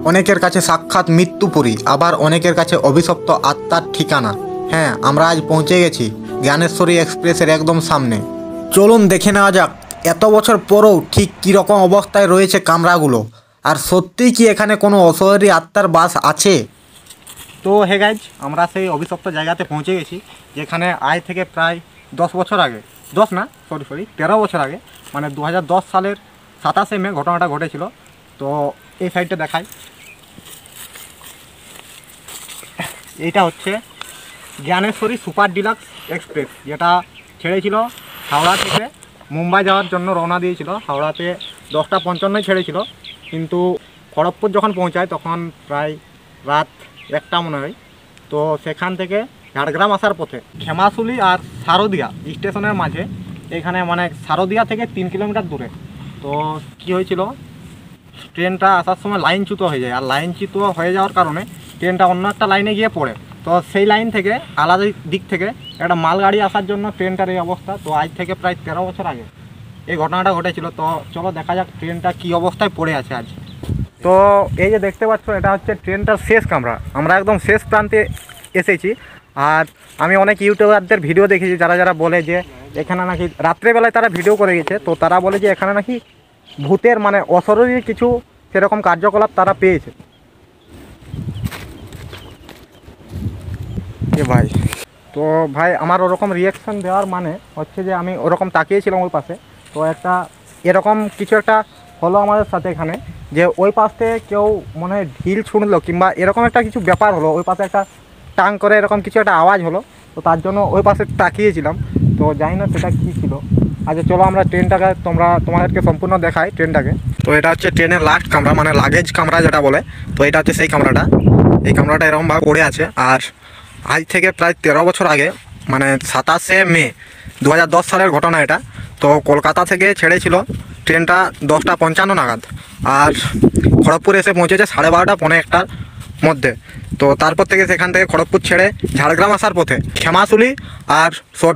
অনেকের কাছে সাক্ষাৎ মৃত্যুপুরী, আবার অনেকের কাছে অভিশপ্ত আত্মার ঠিকানা। হ্যাঁ, আমরা আজ পৌঁছে গেছি জ্ঞানেশ্বরী এক্সপ্রেসের একদম সামনে। চলুন দেখে নেওয়া যাক এত বছর পরেও ঠিক কীরকম অবস্থায় রয়েছে কামরাগুলো, আর সত্যিই কি এখানে কোনো অশরীরী আত্মার বাস আছে। তো হে গাইজ, আমরা সেই অভিশপ্ত জায়গাতে পৌঁছে গেছি, যেখানে আজ থেকে প্রায় 10 বছর আগে, 13 বছর আগে, মানে 2010 সালের 27শে মে ঘটনাটা ঘটেছিল। তো এই সাইডটা দেখাই, এইটা হচ্ছে জ্ঞানেশ্বরী সুপার ডিলাক্স এক্সপ্রেস, যেটা ছেড়েছিল হাওড়া থেকে মুম্বাই যাওয়ার জন্য রওনা দিয়েছিল। হাওড়াতে 10টা 55 ছেড়েছিল, কিন্তু খড়গপুর যখন পৌঁছায় তখন প্রায় রাত 1টা মনে হয়। তো সেখান থেকে ঝাড়গ্রাম আসার পথে খেমাশুলি আর শারদিয়া স্টেশনের মাঝে, এখানে মানে শারদিয়া থেকে 3 কিলোমিটার দূরে, তো কি হয়েছিল, ট্রেনটা আসার সময় লাইনচ্যুত হয়ে যায়, আর লাইনচ্যুত হয়ে যাওয়ার কারণে ট্রেনটা অন্য একটা লাইনে গিয়ে পড়ে। তো সেই লাইন থেকে আলাদা দিক থেকে একটা মালগাড়ি আসার জন্য ট্রেনটার এই অবস্থা। তো আজ থেকে প্রায় 13 বছর আগে এই ঘটনাটা ঘটেছিল। তো চলো দেখা যাক ট্রেনটা কী অবস্থায় পড়ে আছে আজ। তো এই যে দেখতে পাচ্ছ, এটা হচ্ছে ট্রেনটার শেষ কামরা। আমরা একদম শেষ প্রান্তে এসেছি। আর আমি অনেক ইউটিউবারদের ভিডিও দেখেছি যারা যারা বলে যে এখানে নাকি রাত্রেবেলায় তারা ভিডিও করে গেছে, তো তারা বলে যে এখানে নাকি ভূতের মানে অশরীরী কিছু সেরকম কার্যকলাপ তারা পেয়েছে। ভাই, তো ভাই আমার ওরকম রিয়াকশান দেওয়ার মানে হচ্ছে যে আমি ওরকম তাকিয়েছিলাম ওই পাশে, তো একটা এরকম কিছু একটা হলো আমাদের সাথে এখানে, যে ওই পাশ থেকে কেউ মনে হয় ঢিল ছুঁড়লো কিংবা এরকম একটা কিছু ব্যাপার হলো। ওই পাশে একটা টাং করে এরকম কিছু একটা আওয়াজ হলো, তো তার জন্য ওই পাশে তাকিয়েছিলাম। তো জানি না সেটা কী ছিল। আচ্ছা চলো আমরা ট্রেনটাকে তোমাদেরকে সম্পূর্ণ দেখাই ট্রেনটাকে। তো এটা হচ্ছে ট্রেনের লাস্ট কামরা, মানে লাগেজ কামরা যেটা বলে। তো এটা হচ্ছে সেই কামরাটা। এই কামরাটা এরকমভাবে পড়ে আছে। আর আজ থেকে প্রায় 13 বছর আগে, মানে 27শে মে 2010 সালের ঘটনা এটা। তো কলকাতা থেকে ছেড়েছিল ট্রেনটা 10টা 55 নাগাদ, আর খড়গপুর এসে পৌঁছেছে 12:30 পৌনে 1টার মধ্যে। তো তারপর থেকে সেখান থেকে খড়গপুর ছেড়ে ঝাড়গ্রাম আসার পথে খেমাশুলি আর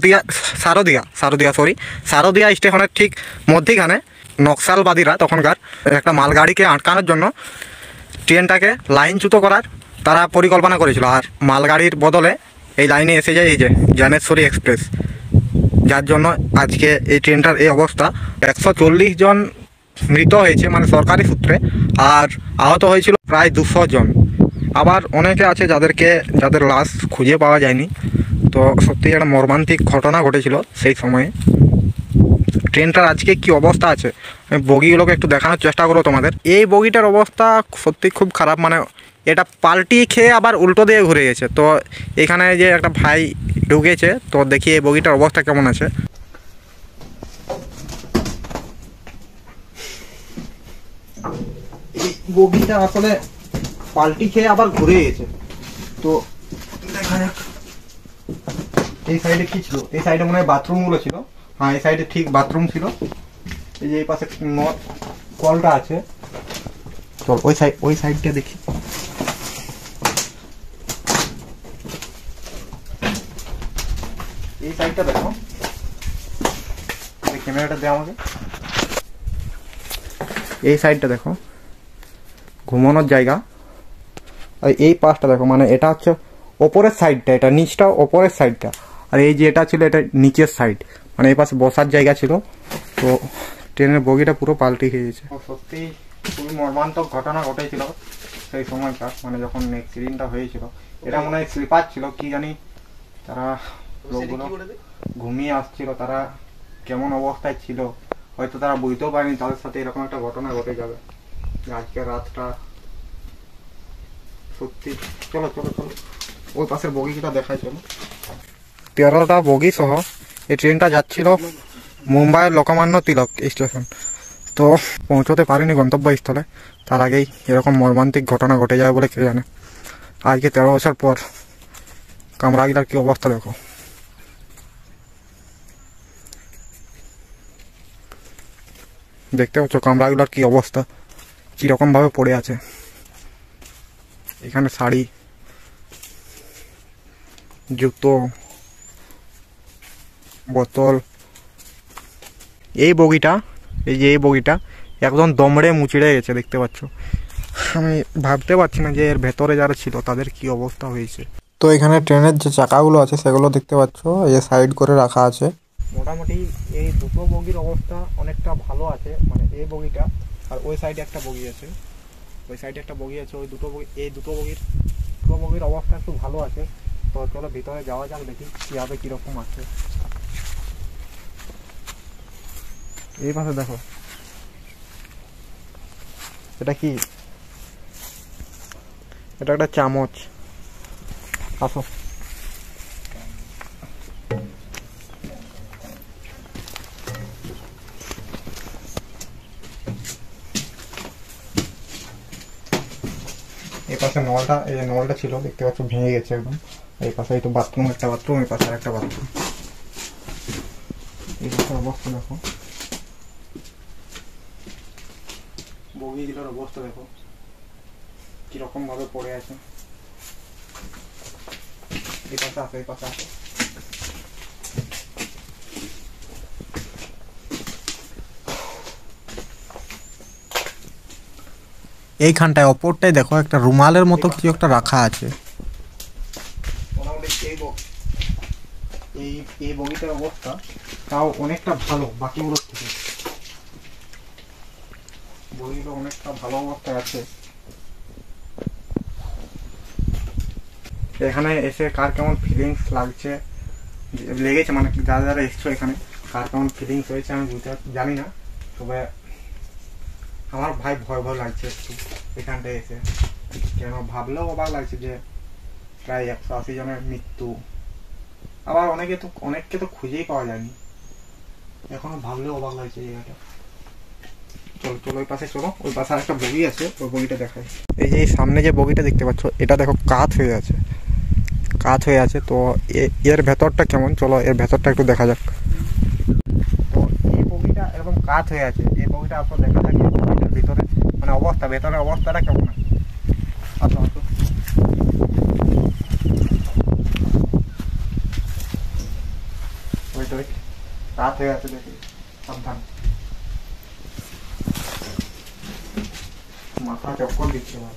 শারদিয়া স্টেশনের ঠিক মধ্যিখানে নকশালবাদীরা তখনকার একটা মালগাড়িকে আটকানোর জন্য ট্রেনটাকে লাইনচ্যুত করার তারা পরিকল্পনা করেছিল। আর মালগাড়ির বদলে এই লাইনে এসে যায় এই যে জ্ঞানেশ্বরী এক্সপ্রেস, যার জন্য আজকে এই ট্রেনটার এই অবস্থা। 140 জন মৃত হয়েছে মানে সরকারি সূত্রে, আর আহত হয়েছিল প্রায় 200 জন। আবার অনেকে আছে যাদের লাশ খুঁজে পাওয়া যায়নি। তো সত্যি একটা মর্মান্তিক ঘটনা ঘটেছিল সেই সময়ে। ট্রেনটার আজকে কি অবস্থা আছে, বগিগুলোকে একটু দেখানোর চেষ্টা করো তোমাদের। এই বগিটার অবস্থা সত্যি খুব খারাপ, মানে এটা পাল্টি খেয়ে আবার উল্টো দিয়ে ঘুরে গেছে। তো এখানে যে একটা ভাই ঢুকেছে, তো দেখি এই বগিটার অবস্থা কেমন আছে। এই বগিটা আসলে পাল্টি খেয়ে আবার ঘুরে গেছে। তো দেখা যাক এই সাইডে কি ছিল। এই সাইডে মনে হয় বাথরুমগুলো ছিল। হ্যাঁ, এই সাইডে ঠিক বাথরুম ছিল। এই যে এই পাশে কলটা আছে। চল ওই সাইডটা দেখি। এই সাইডটা দেখো, ক্যামেরাটা দে আমাকে। এই সাইডটা দেখো, ঘুমানোর জায়গা। আর এই পাশটা দেখো, মানে এটা হচ্ছে ওপরের সাইডটা, এটা নিচটা ওপরের সাইডটা। আর এই যে এটা ছিল এটা নিচের সাইড, মানে এই পাশে বসার জায়গা ছিল। তো ট্রেনের বগিটা পুরো পাল্টি খেয়ে গেছে। সত্যি খুবই মর্মান্তক ঘটনা ঘটেছিল সেই সময়কার, মানে যখন অ্যাক্সিডেন্টটা হয়েছিল। এটা মনে হয় স্লিপার ছিল কি জানি। তারা লোকগুলো ঘুমিয়ে আসছিল, তারা কেমন অবস্থায় ছিল হয়তো তারা বুঝতেও পারেনি তাদের সাথে এরকম একটা ঘটনা ঘটে যাবে আজকের রাতটা। সত্যি চলো ওই পাশের বগিটা দেখাই। চলো 13টা বগি সহ এই ট্রেনটা যাচ্ছিল মুম্বাইয়ের লোকমান্য তিলক স্টেশন। তো পৌঁছতে পারিনি গন্তব্যস্থলে, তার আগেই এরকম মর্মান্তিক ঘটনা ঘটে যাবে বলে কে জানে। আজকে 13 বছর পর কামরাগুলার কি অবস্থা দেখো। দেখতে পাচ্ছ কামরাগুলার কি অবস্থা, কিরকম ভাবে পড়ে আছে। এখানে শাড়ি, জুতো, বোতল। এই বগিটা একদম দমড়ে মুচড়ে গেছে দেখতে পাচ্ছ। আমি ভাবতে পারছি না যে এর ভেতরে যারা ছিল তাদের কি অবস্থা হয়েছে। তো এখানে ট্রেনের যে চাকাগুলো আছে সেগুলো দেখতে পাচ্ছ এই সাইড করে রাখা আছে। মোটামুটি এই দুটো বগির অবস্থা অনেকটা ভালো আছে, মানে এই বগিটা আর ওই সাইডে একটা বগি আছে, ওই সাইডে একটা বগি আছে, ওই দুটো বগি, এই দুটো বগির অবস্থা একটু ভালো আছে। তো চলো ভিতরে যাওয়া যাক, দেখি কীভাবে কীরকম আছে। এই পাশে দেখো, এটা কি? এটা একটা চামচ। আসো, এই পাশে নলটা, এই যে নলটা ছিল দেখতে পাচ্ছ ভেঙে গেছে একদম। এই পাশে এই তো বাথরুম, একটা বাথরুম, এই পাশে একটা বাথরুম। এই পাশের অবস্থা দেখো, বগিগুলোর অবস্থা দেখো কিরকম ভাবে পড়ে আছে। এই পাশে আছে, এই পাশে আছে। এইখানটায় অপরটায় দেখো একটা রুমালের মতো কিছু একটা রাখা আছে। এই বগিটার অবস্থা তাও অনেকটা ভালো বাকিগুলোর থেকে, বগিগুলো অনেকটা ভালো অবস্থায় আছে। এখানে এসে কার কেমন ফিলিংস লেগেছে, মানে যারা যারা এসছো এখানে কার কেমন ফিলিংস হয়েছে আমি জানি না, তবে আমার ভাই ভয় ভয় লাগছে একটু এখানটায় এসে। কেন ভাবলেও অবাক লাগছে যে প্রায় 180 জনের মৃত্যু, আবার অনেককে তো খুঁজেই পাওয়া যায়নি, এখনো ভাবলেও অবাক লাগছে জায়গাটা। চলো চলো ওই পাশে চলো, ওই পাশে একটা বগি আছে, ওই বগিটা দেখাই। এই যে সামনে যে বগিটা দেখতে পাচ্ছ এটা দেখো কাত হয়ে আছে, কাত হয়ে আছে। তো এর ভেতরটা কেমন, চলো এর ভেতরটা একটু দেখা যাক। তো এই বগিটা এরকম কাত হয়ে আছে, এই বগিটা আপনার দেখা যাক বগিটার ভিতরে মানে ভেতরের অবস্থাটা কেমন আছে। আসো আসো, ভিতরে কাত হয়ে আছে, দেখি সাবধান। মাথা চক্কর দিচ্ছে ভাই।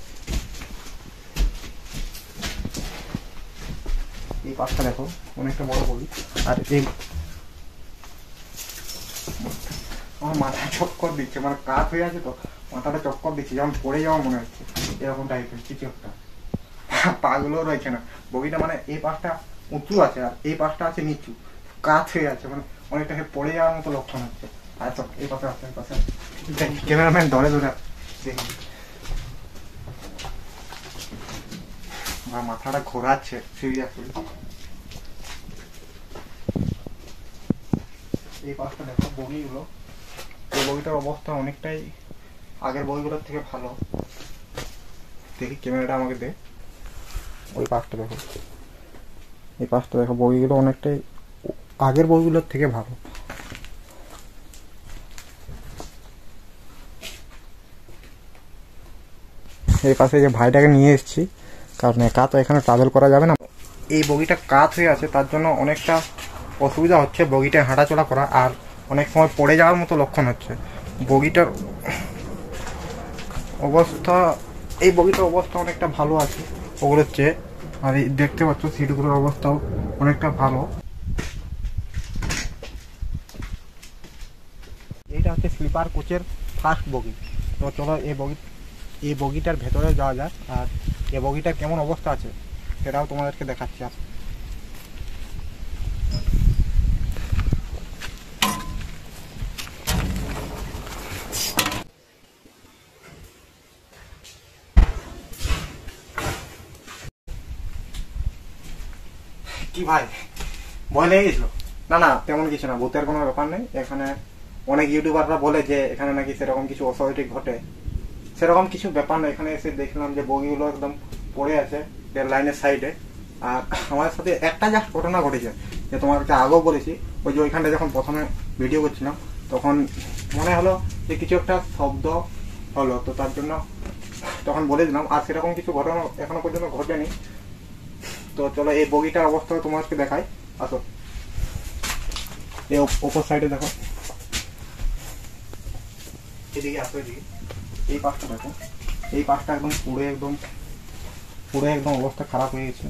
এই পাশটা দেখো অনেকটা বড় বগি, আর এই আমার মাথা চক্কর দিচ্ছে, মানে কাত হয়ে আছে তো মাথাটা চক্কর দিচ্ছে, যেমন পড়ে যাওয়া মনে হচ্ছে এরকম টাইপের কিছু একটা। পাগুলো রয়েছে না, বগিটা মানে এই পাশটা উঁচু আছে আর এই পাশটা আছে নিচু, কাত হয়ে আছে, মানে অনেকটাকে পড়ে যাওয়ার মতো লক্ষণ হচ্ছে। আর তো এই পাশে আছে, এই পাশে ক্যামেরাম্যান ধরে ধরে দেখি, আমার মাথাটা ঘোরাচ্ছে সিরিয়াসলি। এই পাশটা দেখো বগিগুলো, এই বগিটার অবস্থা অনেকটাই আগের বগিগুলোর থেকে ভালো। দেখি ক্যামেরাটা আমাকে দে, ওই পাশটা দেখো, এই পাশটা দেখো বগিগুলো অনেকটাই আগের বগিগুলোর থেকে ভালো। এই পাশে যে ভাইটাকে নিয়ে এসেছি, কারণ একা তো এখানে ট্রাভেল করা যাবে না। এই বগিটা কাত হয়ে আছে তার জন্য অনেকটা অসুবিধা হচ্ছে বগিটা হাঁটাচলা করা, আর অনেক সময় পড়ে যাওয়ার মতো লক্ষণ হচ্ছে। বগিটার অবস্থা, এই বগিটার অবস্থা অনেকটা ভালো আছে ওগুলোর চেয়ে, আর এই দেখতে পাচ্ছ সিটগুলোর অবস্থাও অনেকটা ভালো। এইটা হচ্ছে স্লিপার কোচের ফার্স্ট বগি। তো চলো এই বগিটার ভেতরে যাওয়া যাক, আর এই বগিটার কেমন অবস্থা আছে সেটাও তোমাদেরকে দেখাচ্ছি। কি ভাই ভয় লেগে গেছিল? না না তেমন কিছু না, ভূতের কোনো ব্যাপার নেই। এখানে অনেক ইউটিউবাররা বলে যে এখানে নাকি সেরকম কিছু অস্বাভাবিক ঘটে, সেরকম কিছু ব্যাপার না। এখানে এসে দেখলাম যে বগিগুলো একদম পড়ে আছে রেল লাইনের সাইডে। আর আমাদের সাথে একটা জাস্ট ঘটনা ঘটেছে, যে তোমাকে আগেও বলেছি, ওই যে ওইখানটা যখন প্রথমে ভিডিও করছিলাম তখন মনে হলো যে কিছু একটা শব্দ হলো, তো তার জন্য তখন বলে দিলাম। আর সেরকম কিছু ঘটনা এখনো পর্যন্ত ঘটেনি। তো চলো এই বগিটার অবস্থা তোমাকে দেখাই, আসো। এই ওপর সাইডে দেখো, এদিকে আসো, এদিকে এই পাশটা দেখো, এই পাশটা একদম পুরো একদম অবস্থা খারাপ হয়ে গেছে।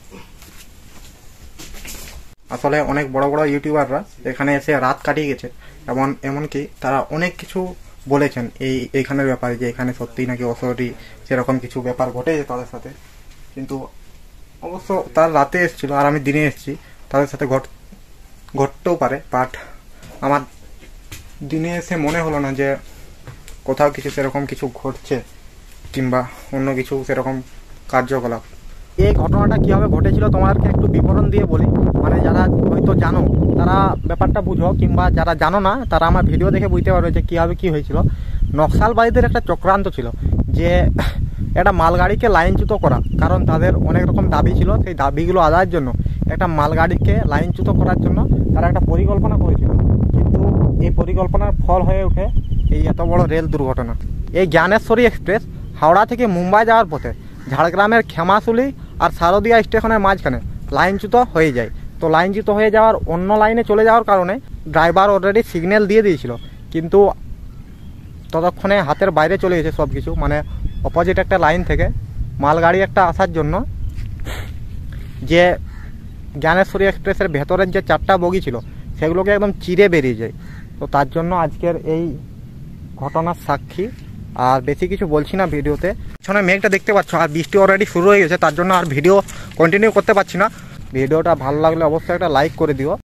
আসলে অনেক বড় বড় ইউটিউবাররা এখানে এসে রাত কাটিয়ে গেছে, এমনকি তারা অনেক কিছু বলেছেন এইখানের ব্যাপারে, যে এখানে সত্যি নাকি অসরি সেরকম কিছু ব্যাপার ঘটেছে তাদের সাথে। কিন্তু অবশ্য তার রাতে এসেছিল আর আমি দিনে এসেছি, তাদের সাথে ঘটতেও পারে, বাট আমার দিনে এসে মনে হলো না যে কোথাও কিছু সেরকম কিছু ঘটছে কিংবা অন্য কিছু সেরকম কার্যকলাপ। এই ঘটনাটা কীভাবে ঘটেছিল তোমাদেরকে একটু বিবরণ দিয়ে বলি, মানে যারা হয়তো জানো তারা ব্যাপারটা বুঝো, কিংবা যারা জানো না তারা আমার ভিডিও দেখে বুঝতে পারবে যে কীভাবে কী হয়েছিল। নকশালবাদীদের একটা চক্রান্ত ছিল যে একটা মালগাড়িকে লাইনচ্যুত করা, কারণ তাদের অনেক রকম দাবি ছিল, সেই দাবিগুলো আদায়ের জন্য একটা মালগাড়িকে লাইনচ্যুত করার জন্য তারা একটা পরিকল্পনা করেছিল। কিন্তু এই পরিকল্পনার ফল হয়ে ওঠে এই এত বড় রেল দুর্ঘটনা। এই জ্ঞানেশ্বরী এক্সপ্রেস হাওড়া থেকে মুম্বাই যাওয়ার পথে ঝাড়গ্রামের খেমাশুলি আর শারদিয়া স্টেশনের মাঝখানে লাইনচ্যুত হয়ে যায়। তো লাইনচ্যুত হয়ে যাওয়ার অন্য লাইনে চলে যাওয়ার কারণে ড্রাইভার অলরেডি সিগন্যাল দিয়ে দিয়েছিল, কিন্তু ততক্ষণে হাতের বাইরে চলে গেছে সব কিছু, মানে অপোজিট একটা লাইন থেকে মালগাড়ি একটা আসার জন্য যে জ্ঞানেশ্বরী এক্সপ্রেসের ভেতরের যে 4টা বগি ছিল সেগুলোকে একদম চিরে বেরিয়ে যায়। তো তার জন্য আজকের এই ঘটনার সাক্ষী। আর বেশি কিছু বলছি না ভিডিওতে, পিছনে মেঘটা দেখতে পাচ্ছ আর বৃষ্টি অলরেডি শুরু হয়ে গেছে, তার জন্য আর ভিডিও কন্টিনিউ করতে পারছি না। ভিডিওটা ভালো লাগলে অবশ্যই একটা লাইক করে দিও।